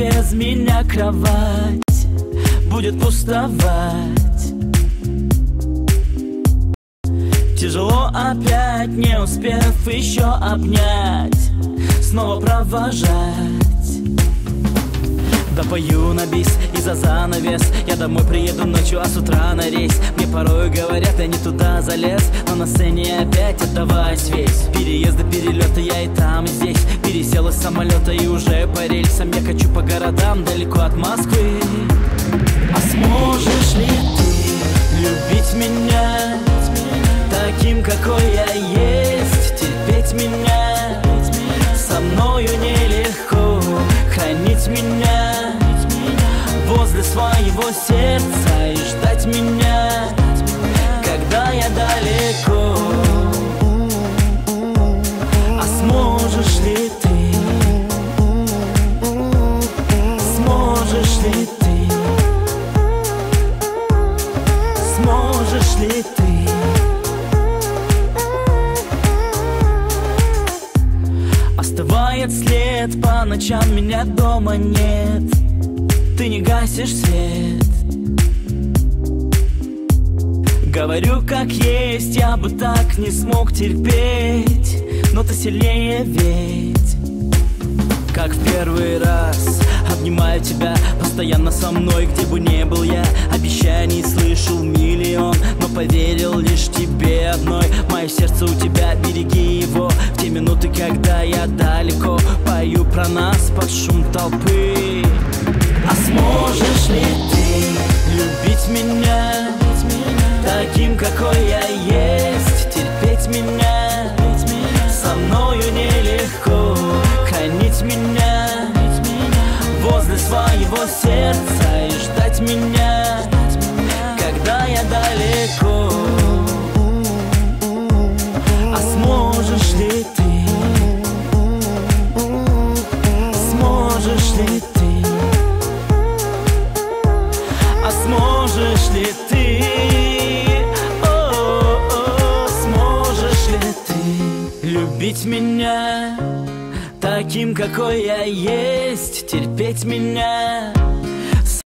без меня кровать будет пустовать. Тяжело опять, не успев еще обнять, снова провожать. Допою на бис и за занавес. Я домой приеду ночью, а с утра на рейс. Мне порой говорят, я не туда залез, но на сцене опять отдаваясь весь. Переезды, перелеты, я и там, и здесь. Пересел из самолета и уже по рельсам. Я качу по городам, далеко от Москвы. А сможешь ли ты любить меня таким, какой я есть? Терпеть меня со мною нелегко, хранить меня возле своего сердца и ждать меня, когда я далеко. А сможешь ли ты? Сможешь ли ты? Сможешь ли ты? Остывает след, по ночам меня дома нет. Ты не гасишь свет. Говорю как есть, я бы так не смог терпеть, но ты сильнее ведь. Как в первый раз обнимаю тебя, постоянно со мной, где бы ни был я. Обещаний слышал миллион, но поверил лишь тебе одной. Мое сердце у тебя, береги его. В те минуты, когда я далеко, пою про нас под шум толпы. А сможешь ли ты любить меня таким, какой я есть? Терпеть меня со мною нелегко, хранить меня возле своего сердца и ждать меня, когда я далеко. А сможешь ли ты? Сможешь ли ты? А сможешь ли ты? О-о-о, сможешь ли ты любить меня таким, какой я есть? Терпеть меня